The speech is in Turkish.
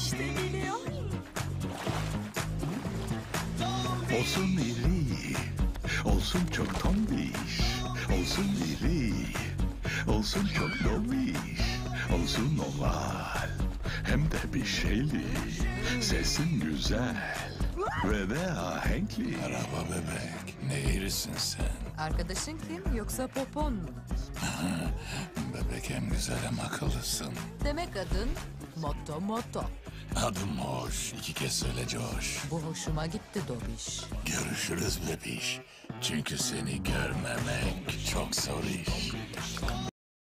İşte geliyor. Olsun iri, olsun çok tombiş, olsun iri, olsun çok dobiş, olsun oval, hem de bir şeyli, sesin güzel ve de ahenkli. Merhaba bebek. Ne irisin sen? Arkadaşın kim yoksa popon mu? Bebek hem güzel hem akıllısın. Demek adın Motto Motto. Adım hoş. 2 kez söyle coş. Bu hoşuma gitti Dobiş. Görüşürüz bebiş. Çünkü seni görmemek çok zor iş.